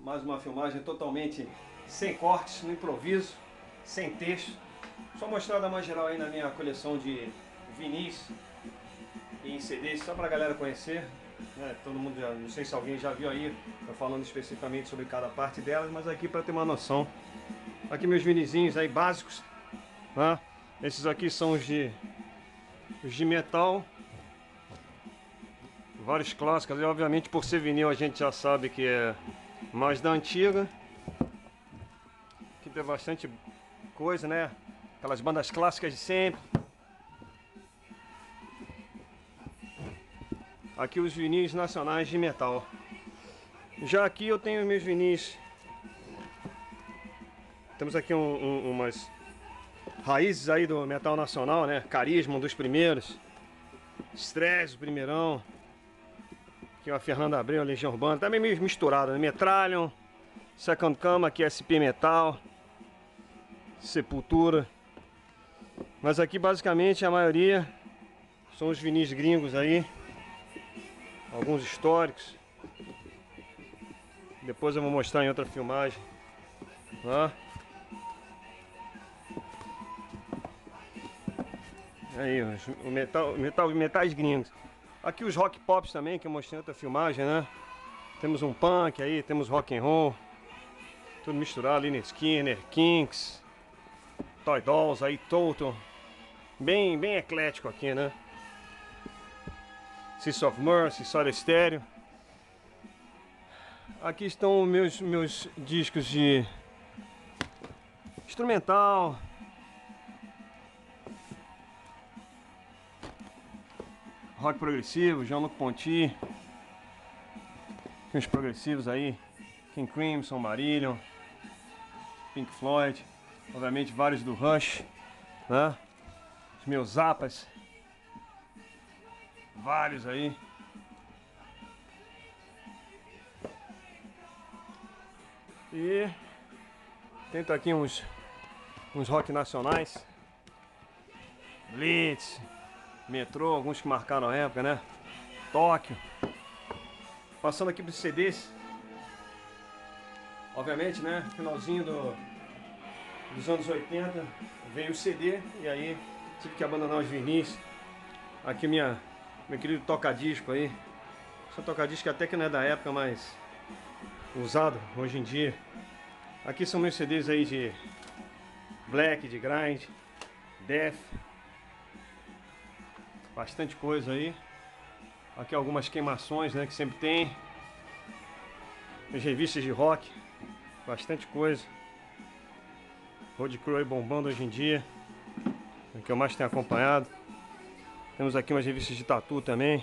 mais uma filmagem totalmente sem cortes, no improviso, sem texto. Só mostrar da mais geral aí na minha coleção de vinis e CDs, só pra galera conhecer. Todo mundo já, não sei se alguém já viu aí, eu falando especificamente sobre cada parte delas, mas aqui para ter uma noção. Aqui meus vinizinhos aí básicos, né? Esses aqui são os de metal, vários clássicos, e obviamente por ser vinil a gente já sabe que é mais da antiga. Aqui tem bastante coisa, né? Aquelas bandas clássicas de sempre. Aqui os vinis nacionais de metal. Já aqui eu tenho meus vinis. Temos aqui umas raízes aí do metal nacional, né? Carisma, um dos primeiros. Stress, o primeirão. Aqui a Fernanda Abreu, a Legião Urbana. Tá meio misturado, né? Metrallion, Second Cama, aqui SP Metal, Sepultura. Mas aqui basicamente a maioria são os vinis gringos aí. Alguns históricos. Depois eu vou mostrar em outra filmagem. Aí, metais gringos. Aqui os rock pops também, que eu mostrei em outra filmagem, né? Temos um punk aí, temos rock and roll. Tudo misturado, Lynyrd Skynyrd, Kinks, Toy Dolls aí, Toto. Bem eclético aqui, né? Seas of Mercy, Soda Stereo. Aqui estão meus discos de instrumental. Rock progressivo, Jean-Luc Ponty. Tem uns progressivos aí. King Crimson, Marillion, Pink Floyd. Obviamente vários do Rush, né? Os meus Zappas. Vários aí. E tento aqui uns rock nacionais. Blitz, Metrô, alguns que marcaram a época, né? Tóquio. Passando aqui para os CDs. Obviamente, né? Finalzinho dos anos 80 veio o CD e aí tive que abandonar os vinis. Aqui meu querido toca-disco aí. Esse toca-disco até que não é da época, mas usado hoje em dia. Aqui são meus CDs aí de Black, de Grind, Death. Bastante coisa aí. Aqui algumas queimações, né, que sempre tem. As revistas de rock. Bastante coisa. Road Crew aí bombando hoje em dia. É o que eu mais tenho acompanhado. Temos aqui umas revistas de tatu também.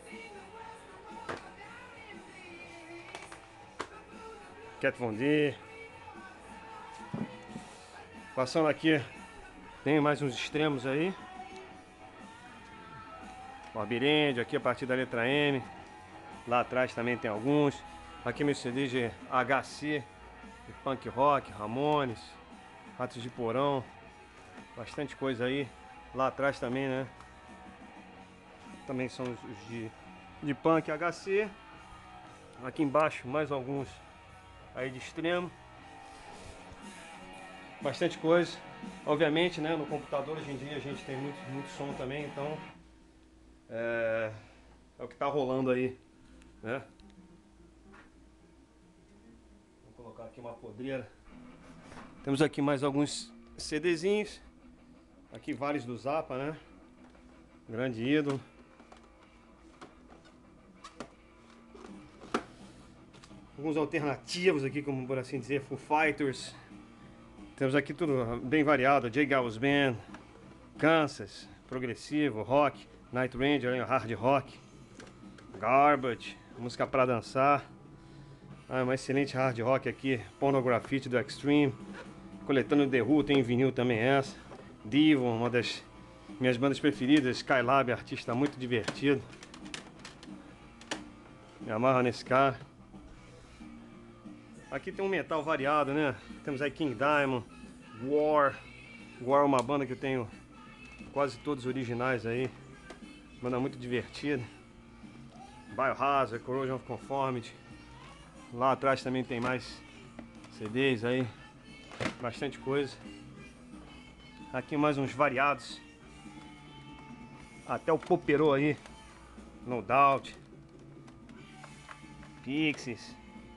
Kat Von D. Passando aqui, tem mais uns extremos aí. Barbirend, aqui a partir da letra M. Lá atrás também tem alguns. Aqui meus CDs de HC, de punk rock, Ramones, Ratos de Porão. Bastante coisa aí. Lá atrás também, né? Também são os de punk HC. Aqui embaixo mais alguns aí de extremo. Bastante coisa. Obviamente, né, no computador hoje em dia a gente tem muito som também, então é o que tá rolando aí, né? Vou colocar aqui uma podreira. Temos aqui mais alguns CDzinhos. Aqui vários do Zappa, né? Grande ídolo. Alguns alternativos aqui, como por assim dizer, Foo Fighters. Temos aqui tudo bem variado, J. Gals Band, Kansas, progressivo, rock, Night Ranger, hard rock, Garbage, música pra dançar. Uma excelente hard rock aqui, Pornography do Extreme, Coletando The Who, tem vinil também essa, Devon, uma das minhas bandas preferidas, Skylab, artista muito divertido. Me amarro nesse cara. Aqui tem um metal variado, né? Temos aí King Diamond, War. War é uma banda que eu tenho quase todos originais aí. Banda muito divertida. Biohazard, Corrosion of Conformity. Lá atrás também tem mais CDs aí, bastante coisa. Aqui mais uns variados. Até o Popero aí, No Doubt, Pixies,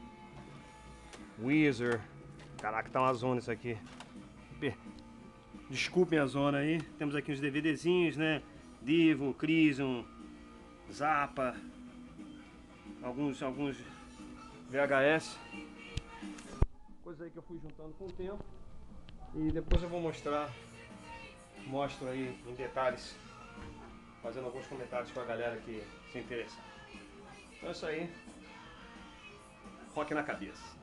Weezer. Caraca, tá uma zona isso aqui. Desculpem a zona aí. Temos aqui uns DVDzinhos, né? Divo, Crisium, Zappa, alguns VHS. Coisa aí que eu fui juntando com o tempo. E depois eu vou mostro aí em detalhes, fazendo alguns comentários com a galera que se interessa. Então é isso aí. Rock na cabeça.